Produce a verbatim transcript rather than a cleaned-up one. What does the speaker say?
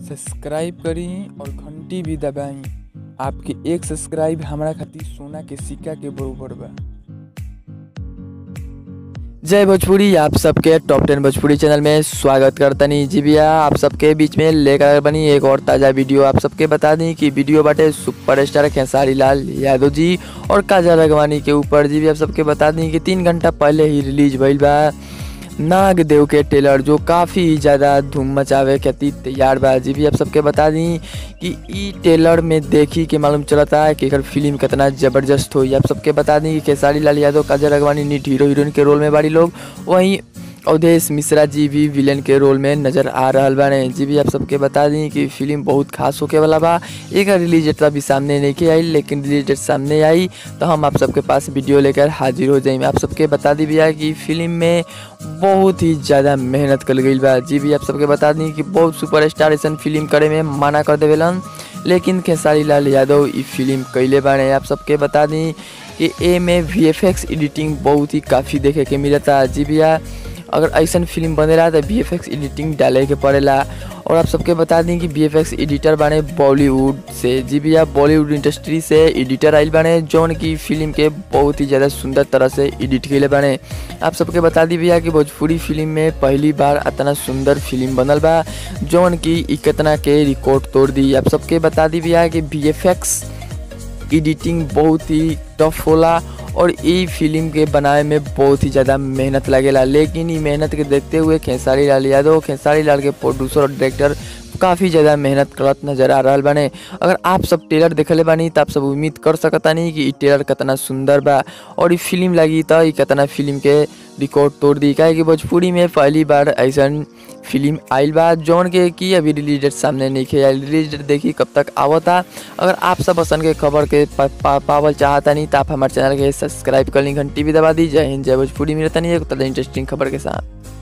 Subscribe करी और घंटी भी दबाई। आपके एक सब्सक्राइब हमारा खातिर सोना के सिक्का के बराबर बा। जय भोजपुरी, आप सबके टॉप टेन भोजपुरी चैनल में स्वागत करतनी। जी भैया, आप सबके बीच में लेकर बनी एक और ताज़ा वीडियो। आप सबके बता दी कि वीडियो बाटे सुपरस्टार खेसारी लाल यादव जी और काजल राघवानी के ऊपर। जी भी आप सबके बता दी कि तीन घंटा पहले ही रिलीज भइल बा नाग देव के ट्रेलर, जो काफ़ी ज़्यादा धूम मचावे खातिर तैयार बा। जी भी आप सबके बता दी कि ई ट्रेलर में देखी के मालूम चलता है कि एकर फिल्म कितना ज़बरदस्त हो। आप सबके बता दी कि खेसारी लाल यादव, काजल राघवानी नीट हीरो हीरोइन के रोल में बाड़ी लोग, वहीं अवधेश मिश्रा जी भी विलेन के रोल में नज़र आ रहा बाने। जी भी आप सबके बता दी कि फिल्म बहुत खास होके वाला बा। एक रिलीज डेट अभी सामने नहीं के आई, लेकिन रिलीज डेट सामने आई तो हम आप सबके पास वीडियो लेकर हाजिर हो जाएंगे। आप सबके बता दी भैया कि फिल्म में बहुत ही ज़्यादा मेहनत कल गई बा। जी भी आप सबके बता दी कि बहुत सुपरस्टार ऐसा फिल्म करे में मना कर देवेलन, लेकिन खेसारी लाल यादव ई फिल्म कैले बाने। आप सबके बता दी कि ए में वी एफ एक्स एडिटिंग बहुत ही काफ़ी देखे के मिलता। जी भैया, अगर ऐसा फिल्म बनेला तो वी एफ एक्स एडिटिंग डाले के पड़ेला। और आप सबके बता दें कि वी एफ एक्स एडिटर बने बॉलीवुड से। जी भैया, बॉलीवुड इंडस्ट्री से एडिटर आइल बने, जौन की फिल्म के बहुत ही ज़्यादा सुंदर तरह से एडिट किए बने। आप सबके बता दी भैया कि भोजपुरी फिल्म में पहली बार इतना सुंदर फिल्म बनल बा, जौन की इतना के रिकॉर्ड तोड़ दी। आप सबके बता दी भैया कि वी एफ एक्स एडिटिंग बहुत ही टफ होला और ये फिल्म के बनाए में बहुत ही ज़्यादा मेहनत लगेला, लेकिन ये मेहनत के देखते हुए खेसारी लाल यादव, खेसारी लाल के प्रोड्यूसर और डायरेक्टर काफ़ी ज़्यादा मेहनत करत नजर आ रहा बाने। अगर आप सब ट्रेलर देखले बानी तो आप सब उम्मीद कर सकता नहीं कि ये ट्रेलर कितना सुंदर बा और ये फिल्म लगी तो ये कितना फिल्म के रिकॉर्ड तोड़ दी। क्या कि भोजपुरी में पहली बार ऐसा फिल्म आइल बा, जौन के कि अभी रिलीज डेट सामने नहीं खे आइल। रिलीज डेट देखी कब तक आवता। अगर आप सब पसंद के खबर के पा, पा, पावल चाहता नहीं तो आप हमारे चैनल के सब्सक्राइब कर ली, घंटी भी दबा दी। जय हिंद, जय भोजपुरी। मिलता नहीं एक इंटरेस्टिंग खबर के साथ।